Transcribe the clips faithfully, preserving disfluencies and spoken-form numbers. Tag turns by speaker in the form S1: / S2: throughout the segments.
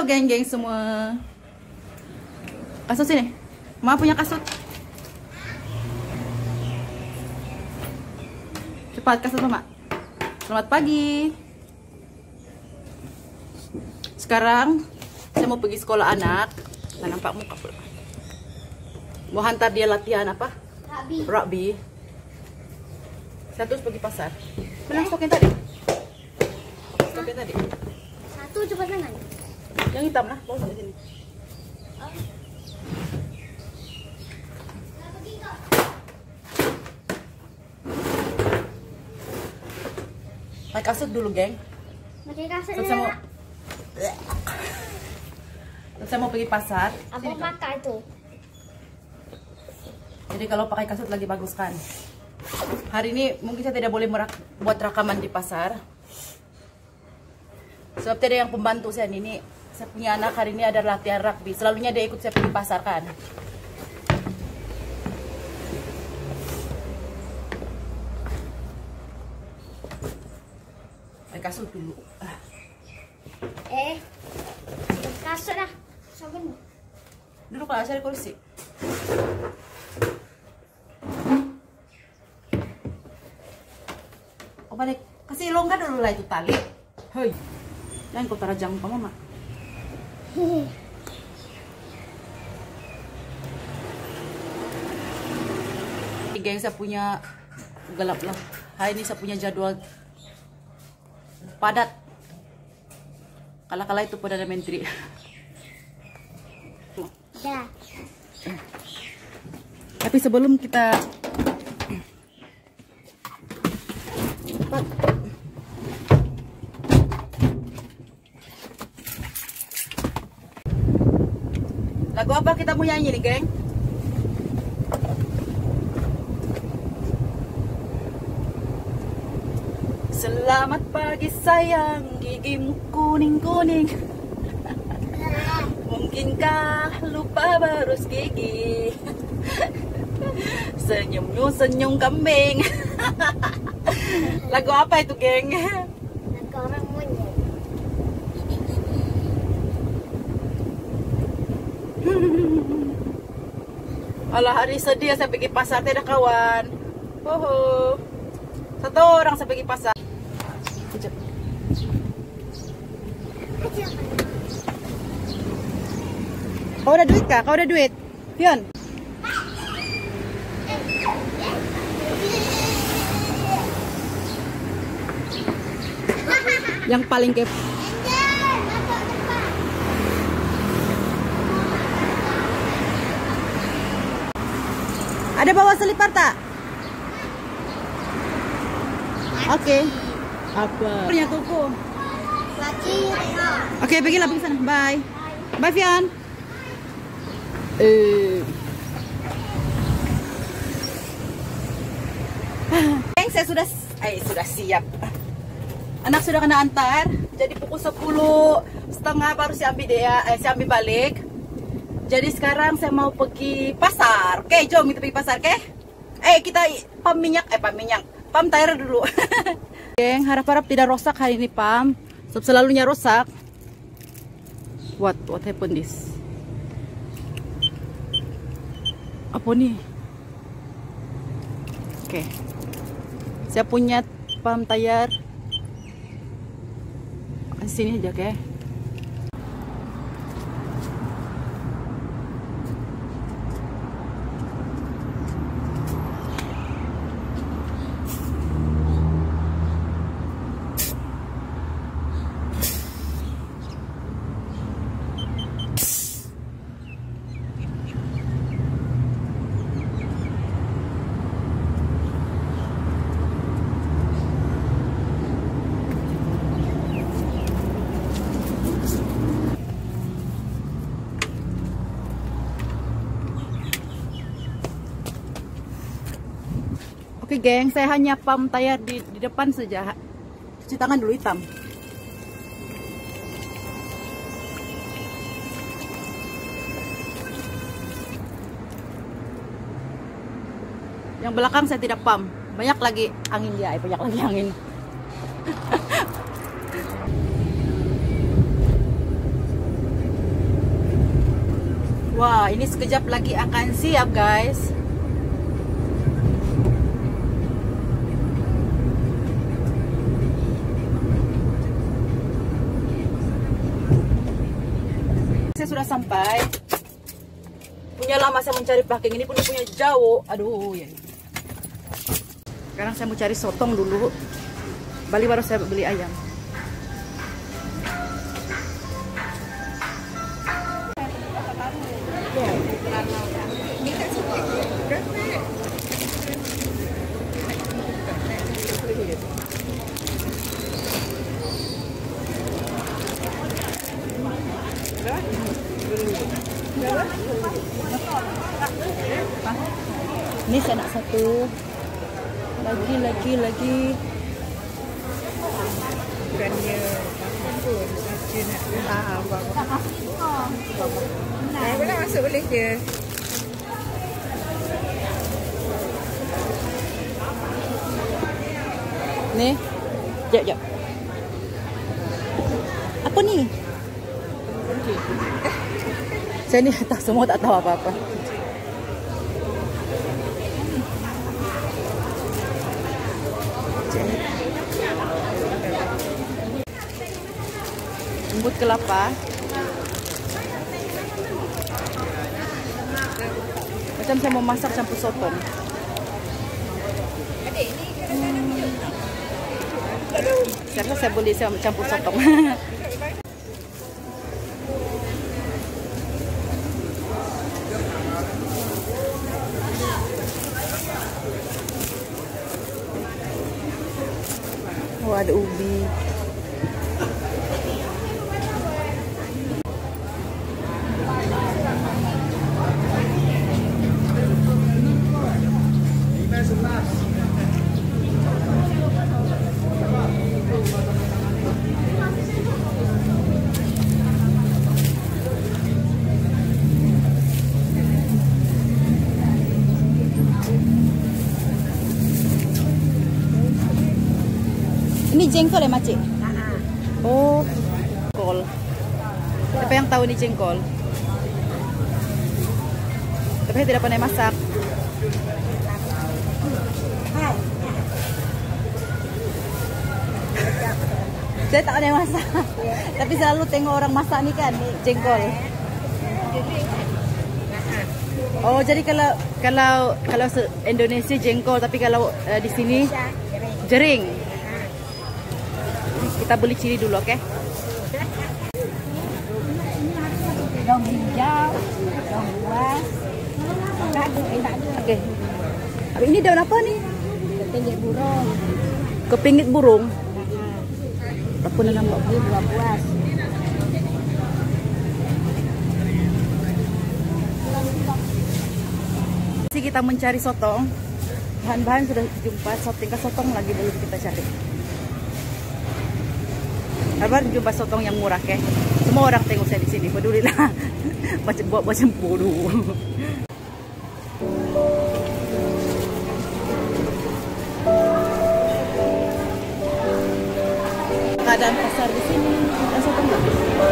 S1: geng-geng semua. Kasut sini. Mama punya kasut. Cepat kasut Mama. Selamat pagi. Sekarang saya mau pergi sekolah anak. Nah, nampak muka pula. Mau hantar dia latihan apa? Rugby. Rugby. Saya terus pergi pasar. Mana stok yang tadi? Stok yang tadi.
S2: Satu coba tangan.
S1: Yang hitam lah, bawa di sini. Pakai kasut dulu, geng.
S2: Pakai kasut
S1: Terus saya mau, terus saya mau pergi pasar.
S2: Apa pakai itu?
S1: Jadi kalau pakai kasut lagi bagus kan. Hari ini mungkin saya tidak boleh merak buat rekaman di pasar. Sebab tidak yang pembantu saya ini. Saya punya anak hari ini ada latihan rugby. Selalunya dia ikut saya pergi pasar kan. Pakai kasut dulu.
S2: Eh, kasut dah. Sabun.
S1: Duduk lah, saya di kursi. Oh, balik. Kasih longgar dulu lah itu tali. Hei, jangan kau taruh jangka Mama. Geng, saya punya gelap lah. Hari ini saya punya jadwal padat. Kala-kala itu Perdana Menteri.
S2: Ya.
S1: Tapi sebelum kita lagu apa kita mau nyanyi nih, geng? Selamat pagi sayang, gigimu kuning-kuning. Mungkinkah lupa berus gigi? Senyummu senyum kambing. Lagu apa itu, geng?
S2: Lagu orang monyet.
S1: Alah, hari sedih saya pergi pasar tidak kawan. Hoho. Satu orang saya pergi pasar. Kejap. Kau udah duit kah? Kau udah duit? Fion. Yang paling kepo. Ada bawa selipar tak? Oke. Okay. Apa? Punya kuku.
S2: Lagi.
S1: Oke, okay, pergilah pergi sana. Bye. Bye, Fian. Eh. Uh. Saya sudah eh sudah siap. Anak sudah kena antar. Jadi pukul sepuluh setengah baru saya ambil dia, eh saya ambil balik. Jadi sekarang saya mau pergi pasar. Oke, jom kita pergi pasar, oke? Eh, kita pam minyak, eh pam minyak. Pam tire dulu. Geng, harap-harap tidak rusak hari ini, pam. Sebab selalunya rusak. What what happened this? Apa nih? Oke. Saya punya pam tire. Sini aja, oke? Oke, geng, saya hanya pump tire di, di depan saja. Cuci tangan dulu, hitam. Yang belakang saya tidak pump. Banyak lagi angin dia, banyak lagi angin. Wah, ini sekejap lagi akan siap, guys. Saya sudah sampai. Punya lama saya mencari packing ini pun punya jauh. Aduh, ya. Sekarang saya mau cari sotong dulu. Bali baru saya beli ayam. Ini saya nak satu. Lagi, lagi, lagi.
S3: Bukan dia pun dia nak faham apa. Nah, boleh masuk boleh je.
S1: Nih. Jap, jap. Apa ni? Saya ni tak semua tak tahu apa-apa. Embut kelapa. Macam saya mau masak campur sotong. Hmm. Saya rasa saya boleh saya campur sotong. Oh, ada ubi. Ini jengkol ya, Makcik? Oh, jengkol. Siapa yang tahu ini jengkol? Tapi saya tidak pandai masak. Saya tak pandai masak. Tapi selalu tengok orang masak nih kan, nih jengkol. Oh, jadi kalau kalau kalau Indonesia jengkol, tapi kalau uh, di sini jering. Kita beli cili dulu, oke? Okay?
S2: Daun hijau, daun buas,
S1: Oke. Okay. Ini daun apa nih?
S2: kepinggit burung,
S1: Kepingit burung. Apa nama?
S2: ini buah buas.
S1: Masih kita mencari sotong. Bahan-bahan sudah jumpa, tinggal sotong lagi belum kita cari. Kabar jumpa sotong yang murah, ke? Semua orang tengok saya di sini, pedulilah. Macam buat macam bodoh. Keadaan pasar di sini, ada sotong nggak?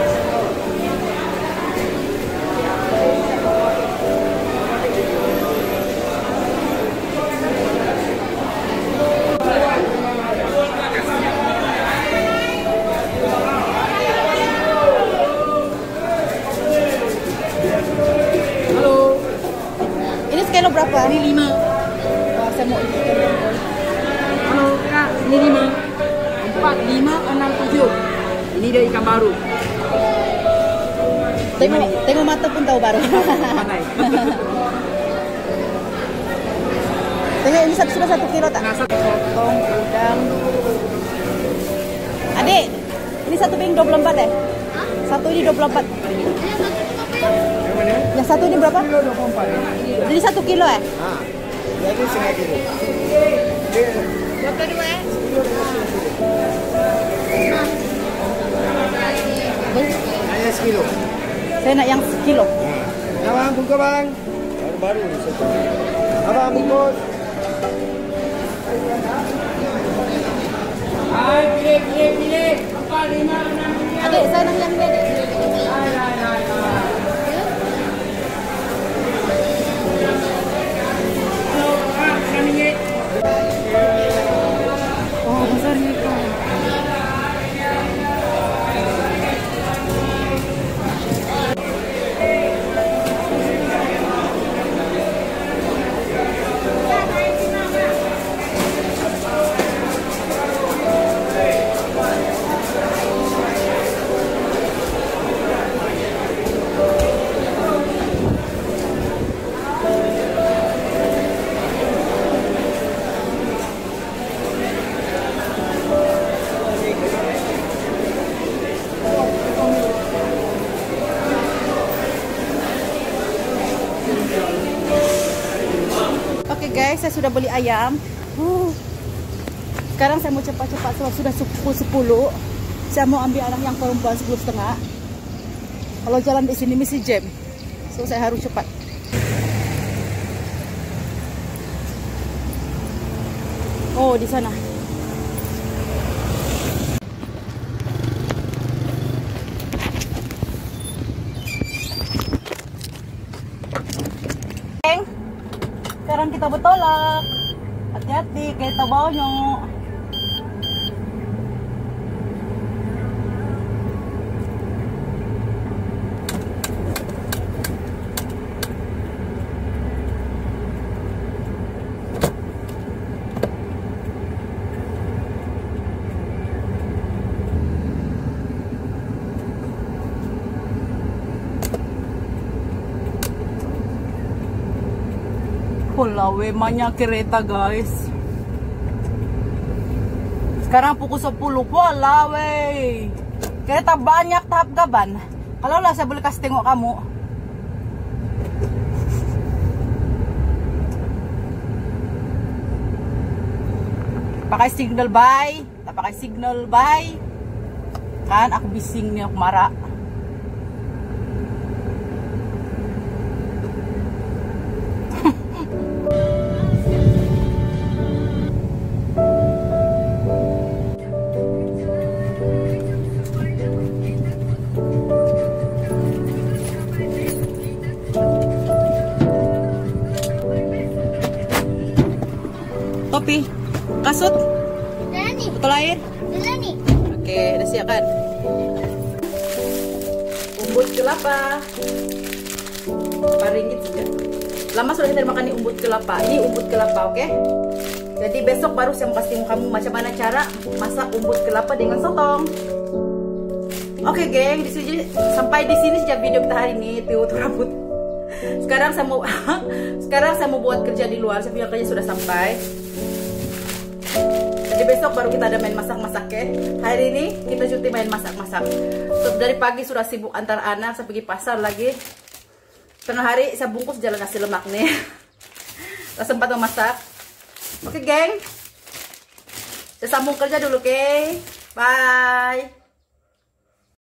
S1: Kilo berapa? Ini lima. Wah, saya mau ikut jengkol.
S3: Halo kak, ini lima. Empat, lima, enam, tujuh. Ini dia ikan baru.
S1: Tengok, tengok mata pun tahu baru.
S3: Pandai.
S1: Tengok ini satu, sudah satu kilo tak?
S3: Nah, satu.
S1: Sotong, udang. Adik, ini satu piring dua puluh empat eh? Satu ini dua puluh empat.
S3: Yang mana?
S1: Yang satu ini berapa?
S3: dua puluh empat.
S1: Jadi satu kilo eh?
S3: Ah, jadi setengah kilo.
S1: Berapa dua eh?
S3: Hanya sekilo.
S1: Saya nak yang sekilo.
S3: Nah, bang, buka bang. Baru-baru ni satu. Abang bungkus. Hai, pilih, pilih, pilih. Empat, lima, enam, tujuh.
S1: Adik, saya nak yang ini adik.
S3: Hai, hai, hai, hai.
S1: guys, saya sudah beli ayam. Uh. Sekarang saya mau cepat-cepat, sudah pukul sepuluh. Saya mau ambil anak yang perempuan sepuluh setengah. Kalau jalan di sini mesti jam, so saya harus cepat. Oh, di sana. Sekarang kita bertolak. Hati-hati, kita bawanya. Lawe banyak kereta guys. Sekarang pukul sepuluh. Lawe kereta banyak tahap gaban. Kalau lah saya boleh kasih tengok kamu. Pakai signal bye. Tak pakai signal bye. Kan aku bising nih, aku marah. Topi, kasut, botol air. Oke, udah siap kan? Umbut kelapa, paringgit saja. Lama sudah kita makan nih umbut kelapa. Ini umbut kelapa, oke? Jadi besok baru saya mau kasih kamu macam mana cara masak umbut kelapa dengan sotong. Oke, geng, di sini sampai di sini saja video kita hari ini. Tuh rambut. Sekarang saya mau, sekarang saya mau buat kerja di luar. Saya punya kerja sudah sampai. Jadi besok baru kita ada main masak-masak ya. Hari ini kita cuti main masak-masak. So, dari pagi sudah sibuk antar anak, saya pergi pasar lagi. Tengah hari saya bungkus jalan nasi lemak nih. Tak sempat memasak. Oke geng, saya sambung kerja dulu, oke? Bye.